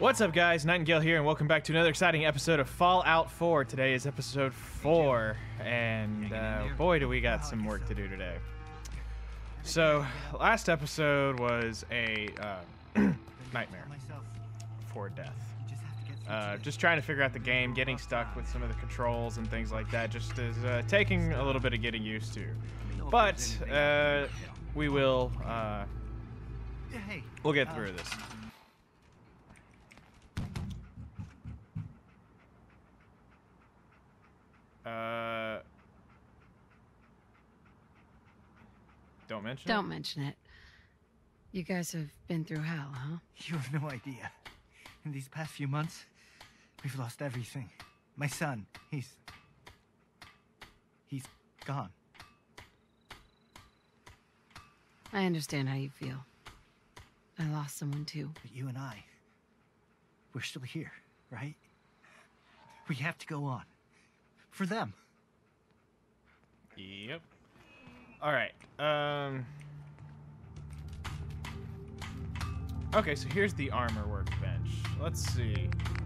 What's up, guys? Nightingale here, and welcome back to another exciting episode of Fallout 4. Today is episode 4, and boy, do we got some work to do today. So, last episode was a nightmare for death. Just trying to figure out the game, getting stuck with some of the controls and things like that, just is taking a little bit of getting used to. But we will, we'll get through this. Don't mention it. You guys have been through hell, huh? You have no idea. In these past few months, we've lost everything. My son, he's gone. I understand how you feel. I lost someone too. But you and I, we're still here, right? We have to go on. For them. Yep. Alright, okay, so here's the armor workbench. Let's see.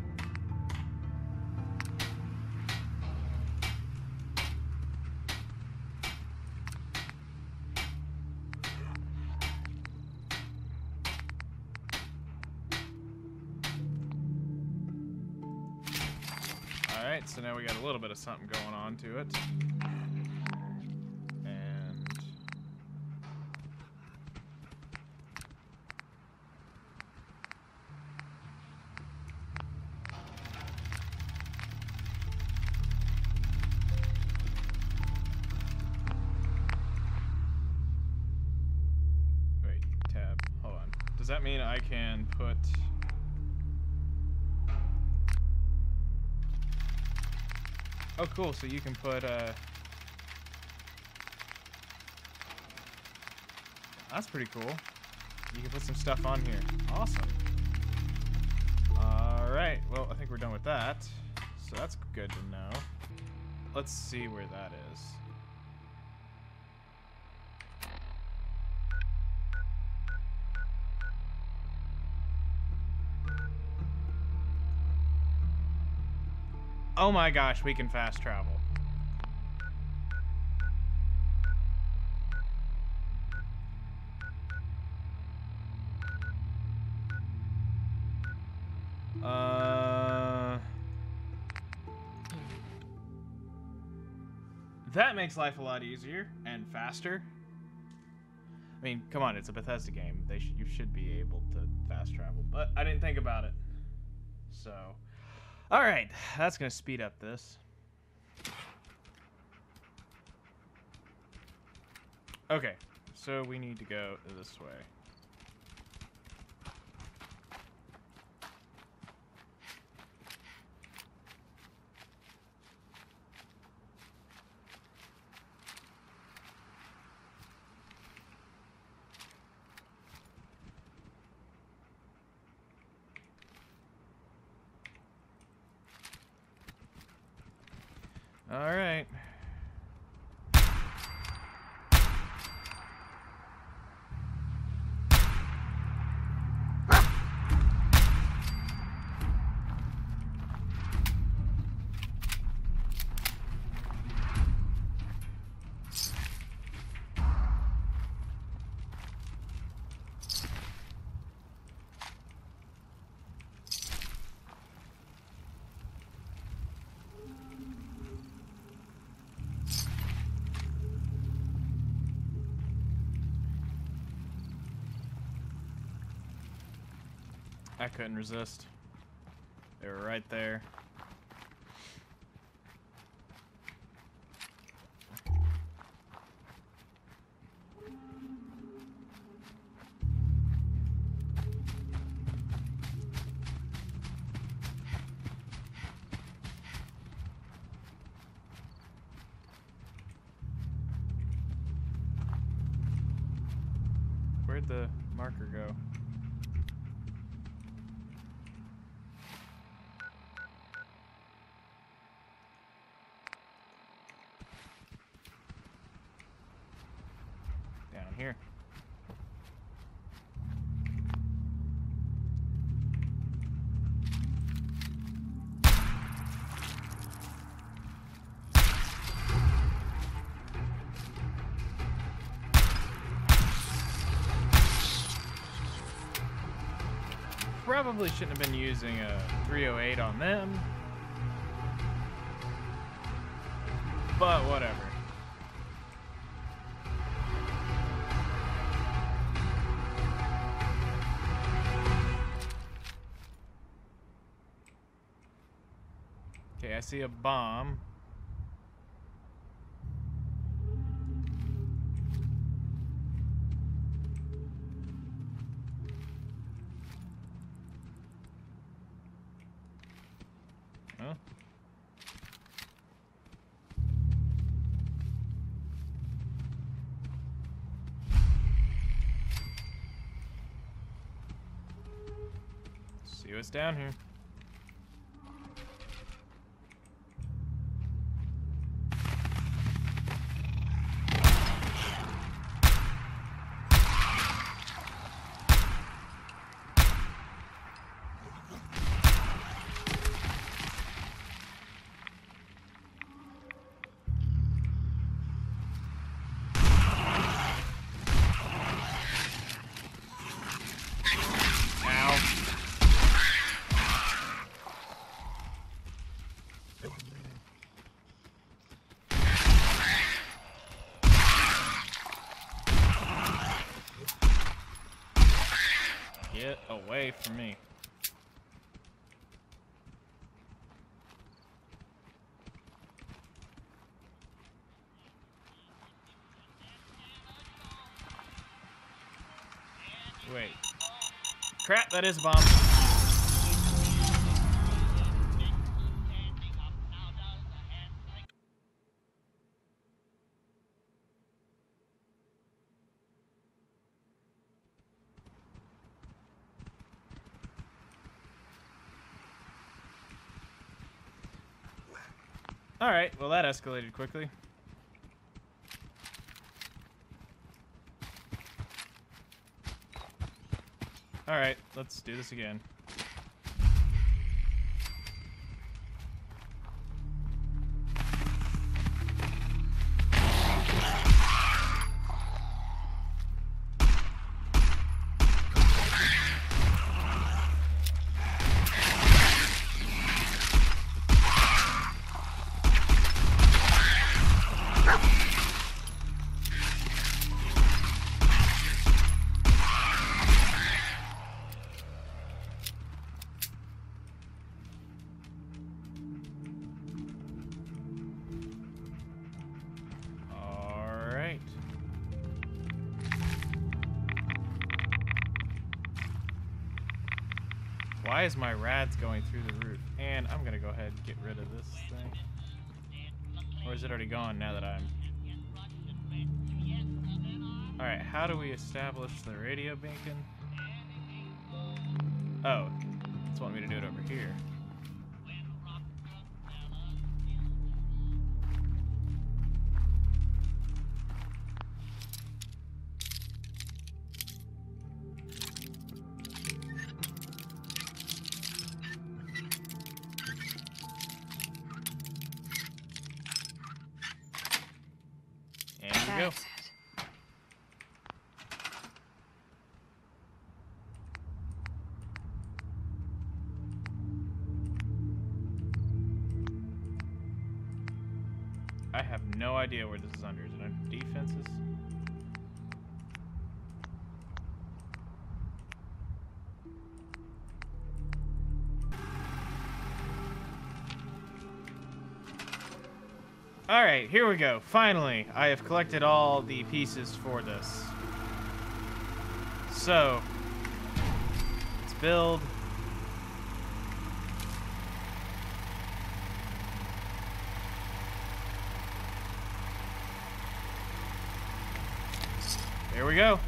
Alright, so now we got a little bit of something going on to it. Does that mean I can put... Oh, cool, so you can put, That's pretty cool. You can put some stuff on here. Awesome. Alright, well, I think we're done with that. So that's good to know. Let's see where that is. Oh my gosh, we can fast travel. That makes life a lot easier and faster. I mean, come on, it's a Bethesda game. You should be able to fast travel, but I didn't think about it. So... Alright, that's going to speed up this. Okay, so we need to go this way. All right. I couldn't resist. They were right there. Where'd the marker go? Here. probably shouldn't have been using a 308 on them. But whatever. Okay, I see a bomb. Huh? See what's down here. Get away from me. Wait. Crap, that is a bomb. Alright, well that escalated quickly. Alright, let's do this again. Why is my rads going through the roof? And I'm gonna go ahead and get rid of this thing. Or is it already gone now that I'm... Alright, how do we establish the radio beacon? Oh, it's wanting me to do it over here. Go. I have no idea where this is under. Is it under defenses? Alright, here we go. Finally, I have collected all the pieces for this. So, let's build. There we go.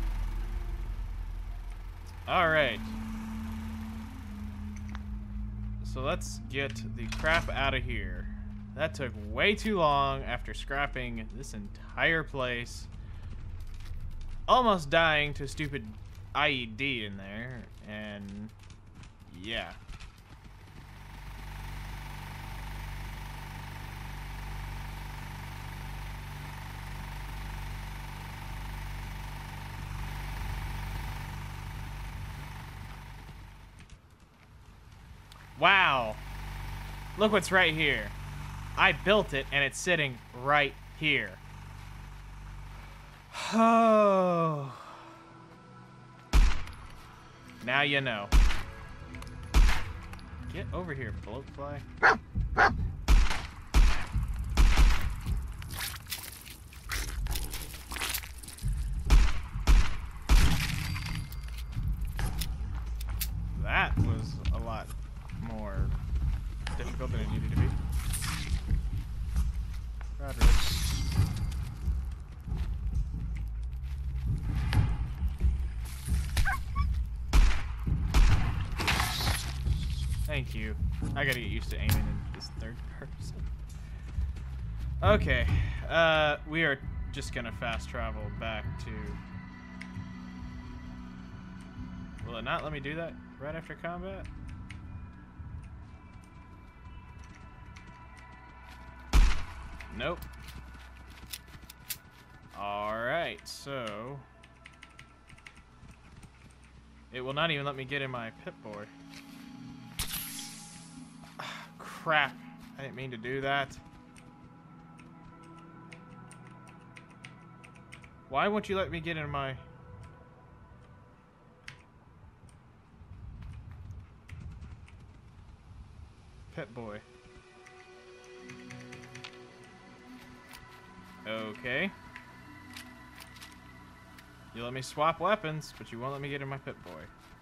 Alright. So let's get the crap out of here. That took way too long after scrapping this entire place. Almost dying to a stupid IED in there. And yeah. Wow. Look what's right here. I built it, and it's sitting right here. Oh. Now you know. Get over here, bloatfly. That was a lot more difficult than it needed to be. Roderick. Thank you. I gotta get used to aiming in this third person. Okay. We are just gonna fast travel back to... Will it not let me do that right after combat? Nope. Alright, so... It will not even let me get in my Pip-Boy. Crap. I didn't mean to do that. Why won't you let me get in my... Pip-Boy? Okay. You let me swap weapons, but you won't let me get in my Pip-Boy.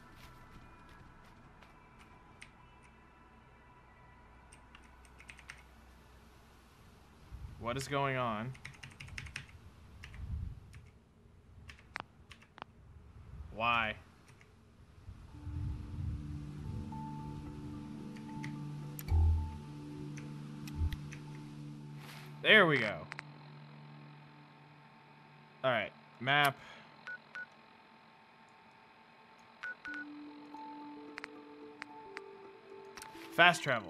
What is going on? Why? There we go. Alright, map. Fast travel.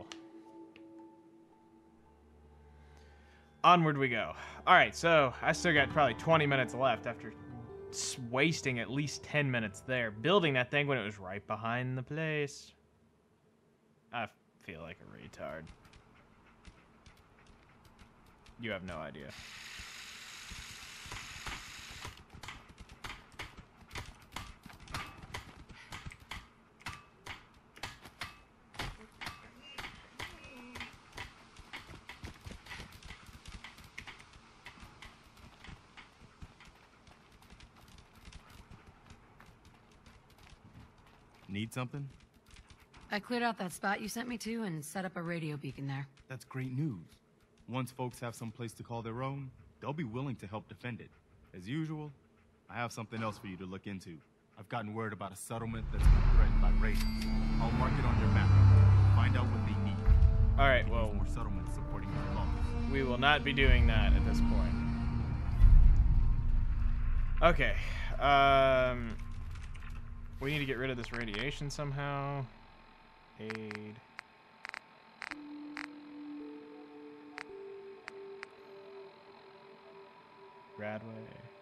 Onward we go. Alright, so I still got probably 20 minutes left after wasting at least 10 minutes there building that thing when it was right behind the place. I feel like a retard. You have no idea. Need something? I cleared out that spot you sent me to and set up a radio beacon there. That's great news. Once folks have some place to call their own, they'll be willing to help defend it. As usual, I have something else for you to look into. I've gotten word about a settlement that's been threatened by raiders. I'll mark it on your map. Find out what they need. Alright, well, more settlements supporting your cause. We will not be doing that at this point. Okay. We need to get rid of this radiation somehow. Aid. Radway.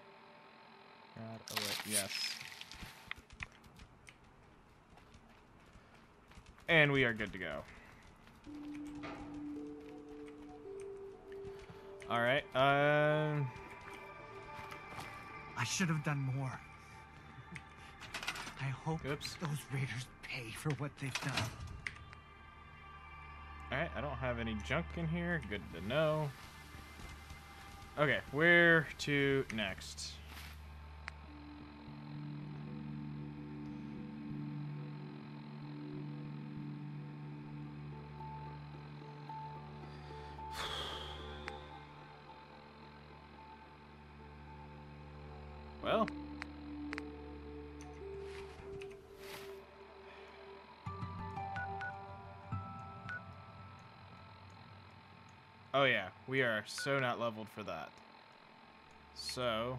Yes. And we are good to go. Alright, I should have done more. I hope those raiders pay for what they've done. Alright, I don't have any junk in here. Good to know. Okay, where to next? Well. Oh yeah, we are so not leveled for that. So.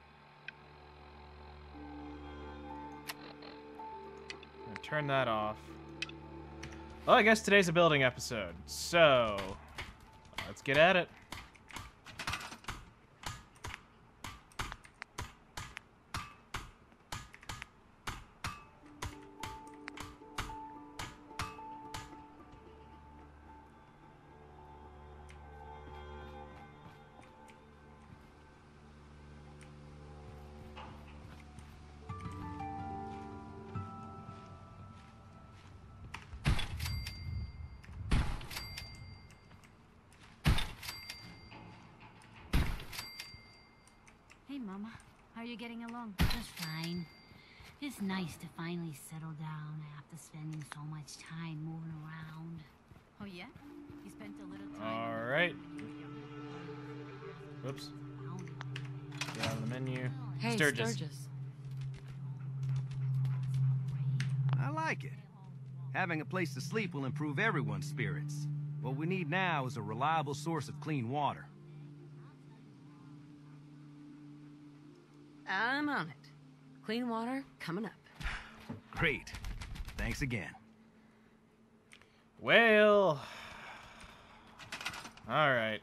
I'm gonna turn that off. Well, I guess today's a building episode. So, let's get at it. Mama. How are you getting along? Just fine. It's nice to finally settle down after spending so much time moving around. Oh, yeah? You spent a little time... All right. Whoops. Get out of the menu. Hey, Sturgis. I like it. Having a place to sleep will improve everyone's spirits. What we need now is a reliable source of clean water. I'm on it. Clean water coming up. Great. Thanks again. Well, all right.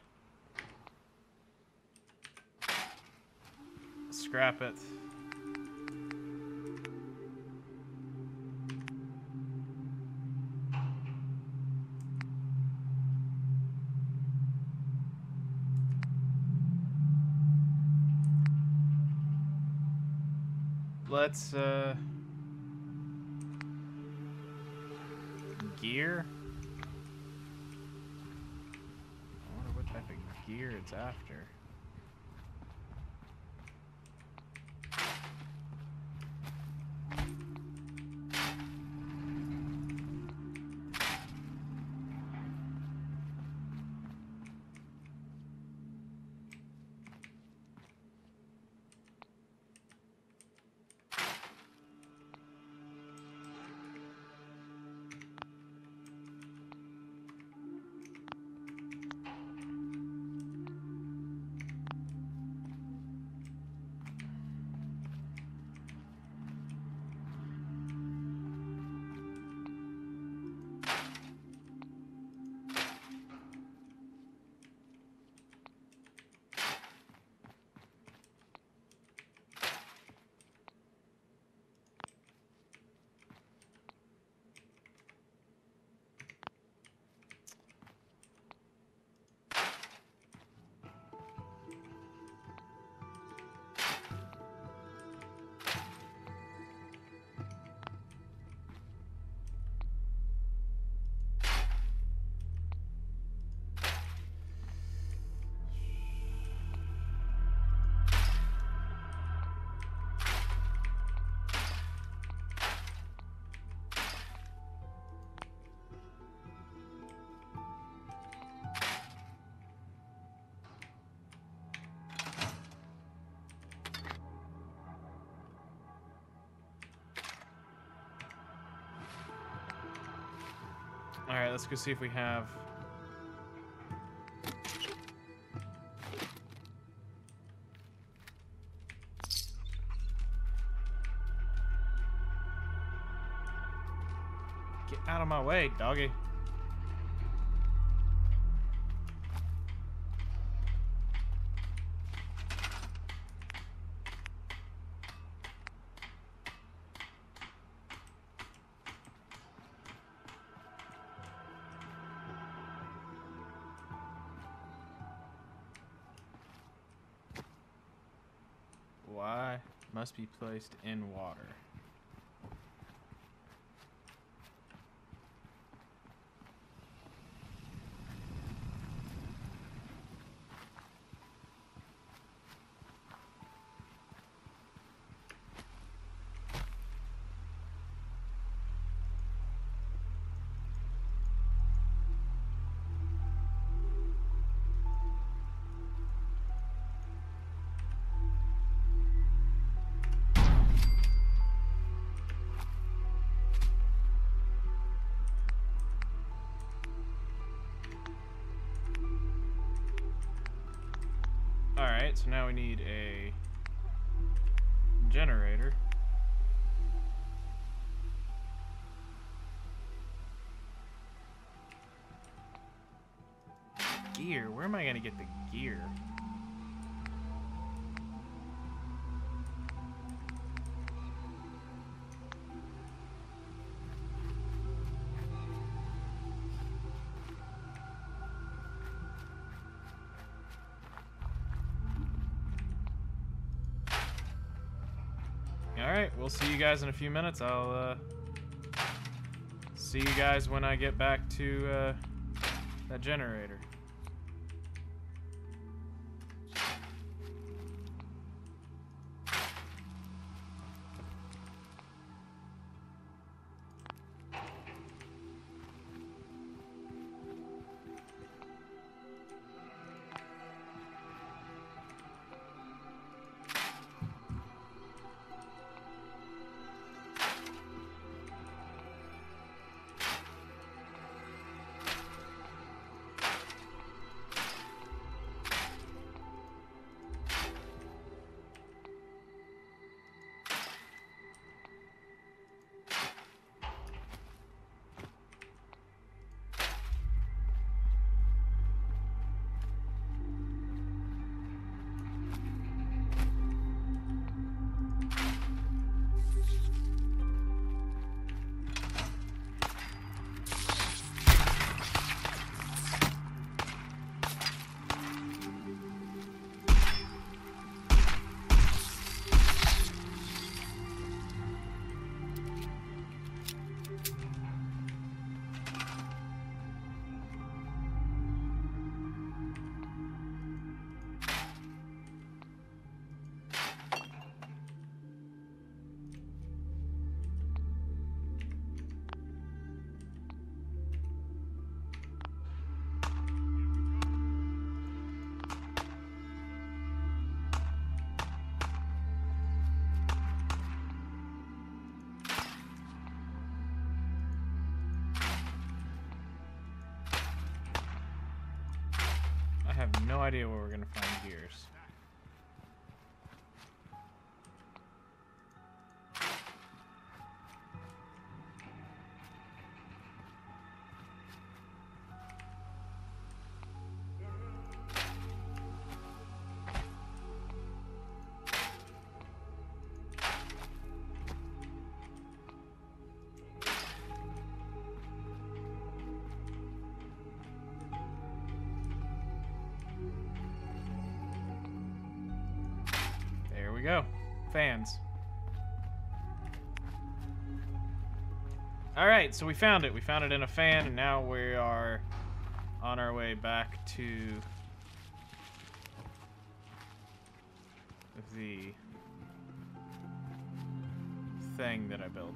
Scrap it. Let's gear. I wonder what type of gear it's after. All right, let's go see if we have. Get out of my way, doggy. Why must be placed in water? Alright, so now we need a generator. Gear? Where am I gonna get the gear? Alright, we'll see you guys in a few minutes. I'll see you guys when I get back to that generator. idea where we're gonna find gears. There we go. Fans. Alright, so we found it. We found it in a fan, and now we are on our way back to the thing that I built.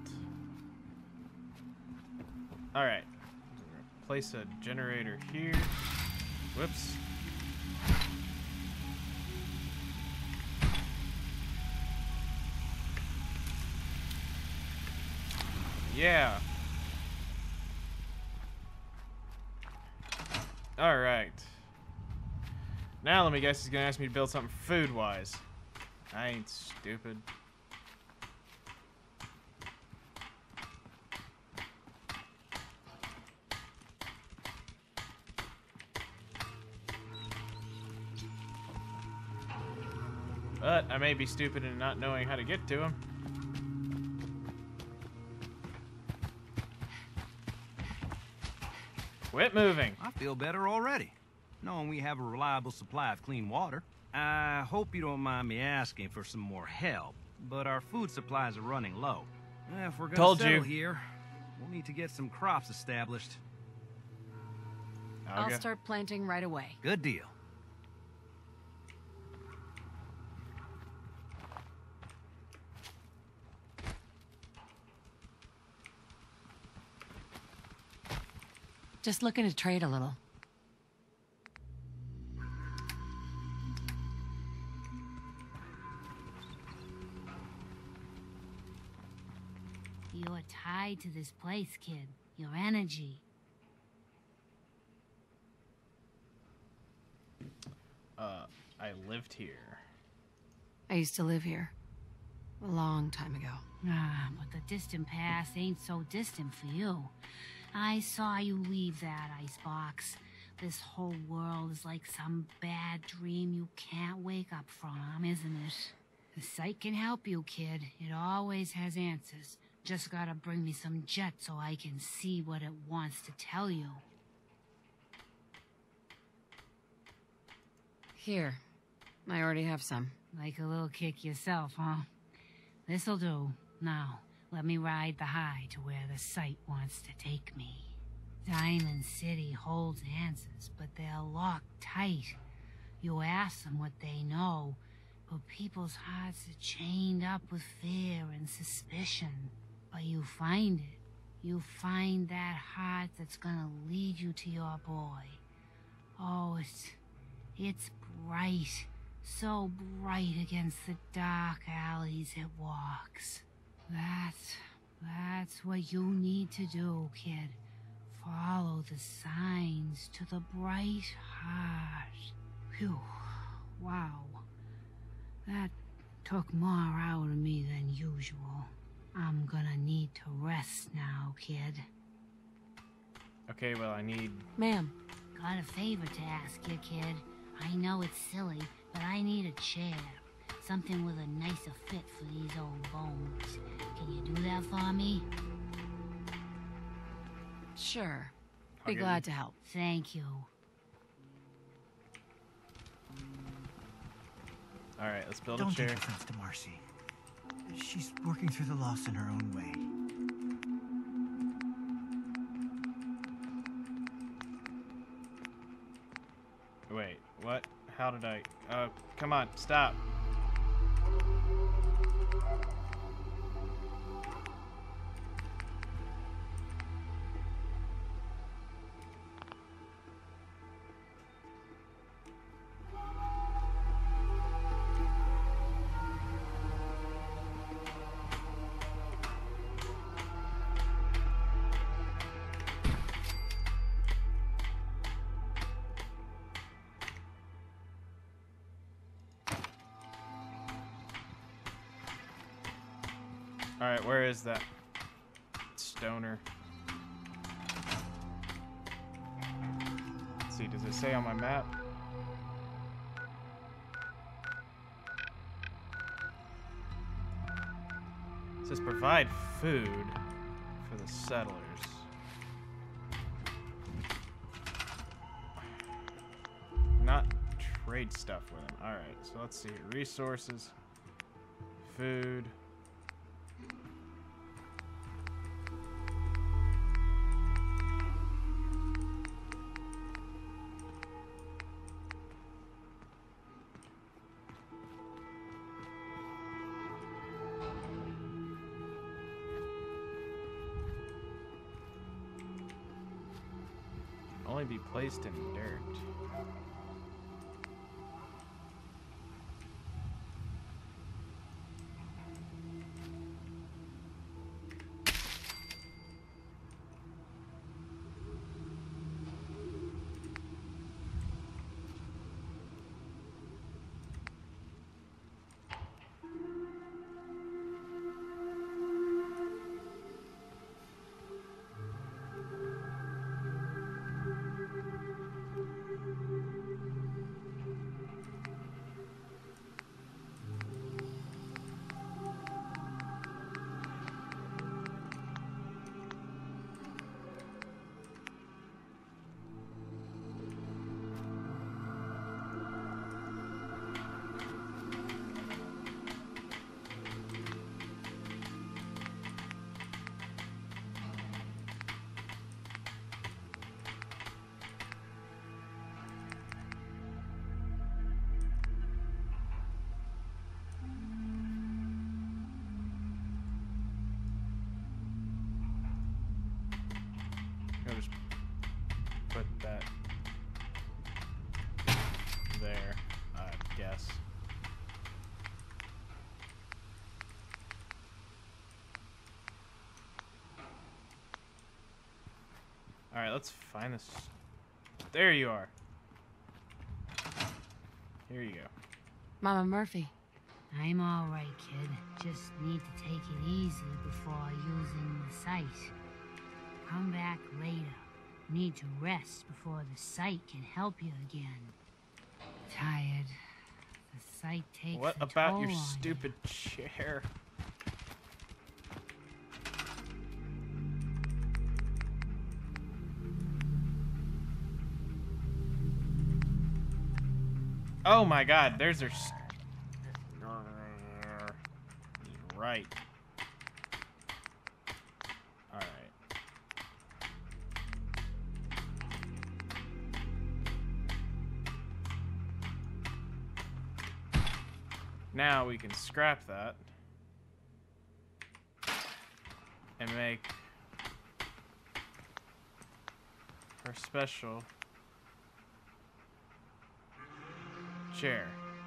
Alright. Place a generator here. Whoops. Yeah. Alright. Now let me guess he's gonna ask me to build something food-wise. I ain't stupid. But I may be stupid in not knowing how to get to him. Quit moving. I feel better already, knowing we have a reliable supply of clean water. I hope you don't mind me asking for some more help, but our food supplies are running low. If we're gonna settle here, we'll need to get some crops established. I'll start planting right away. Good deal. Just looking to trade a little. You're tied to this place, kid. Your energy. I lived here. I used to live here. A long time ago. But the distant past ain't so distant for you. I saw you leave that icebox. This whole world is like some bad dream you can't wake up from, isn't it? The site can help you, kid. It always has answers. Just gotta bring me some jet so I can see what it wants to tell you. Here. I already have some. Like a little kick yourself, huh? This'll do. Now, let me ride the high to where the site wants to take me. Diamond City holds answers, but they're locked tight. You ask them what they know, but people's hearts are chained up with fear and suspicion. But you find it. You find that heart that's gonna lead you to your boy. Oh, it's bright. So bright against the dark alleys it walks. That's what you need to do, kid. Follow the signs to the bright heart. Phew. Wow. That took more out of me than usual. I'm gonna need to rest now, kid. Okay, well, I need... Ma'am. Got a favor to ask you, kid. I know it's silly, but I need a chair. Something with a nicer fit for these old bones. Can you do that for me? Sure. Be glad to help. Thank you. Alright, let's build a chair. Don't take offense to Marcy. She's working through the loss in her own way. Wait, what? How did I... come on, stop. Alright, where is that stoner? Let's see, does it say on my map? It says provide food for the settlers. Not trade stuff with them. Alright, so let's see. Resources. Food. Only be placed in dirt. I'll just put that there, I guess. Alright, let's find this. There you are. Here you go. Mama Murphy. I'm all right, kid. Just need to take it easy before using the sight. Come back later. Need to rest before the sight can help you again. Tired. The sight takes What a about toll your on stupid chair? Oh my god, there's their... Right. Alright. Now we can scrap that. And make our special chair.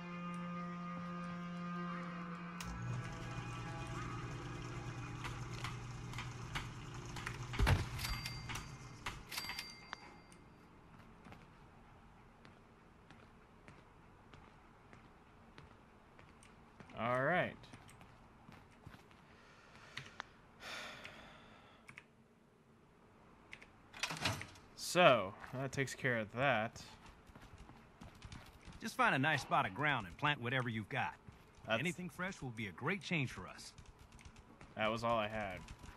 All right. So, that takes care of that. Just find a nice spot of ground and plant whatever you've got. That's... Anything fresh will be a great change for us. That was all I had.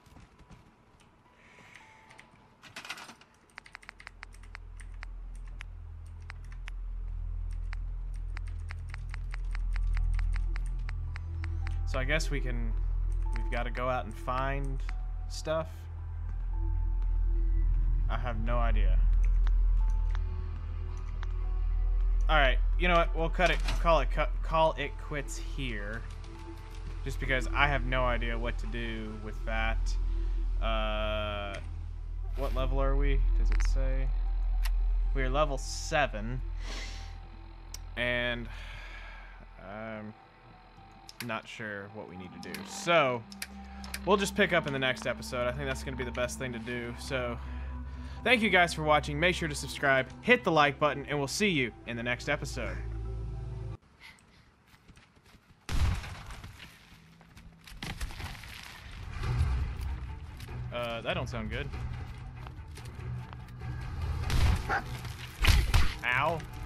So I guess we've got to go out and find stuff. I have no idea. All right, you know what? We'll call it quits here. Just because I have no idea what to do with that. What level are we? Does it say? We're level 7. And I'm not sure what we need to do. So, we'll just pick up in the next episode. I think that's going to be the best thing to do. So, thank you guys for watching. Make sure to subscribe, hit the like button, and we'll see you in the next episode. That don't sound good. Ow.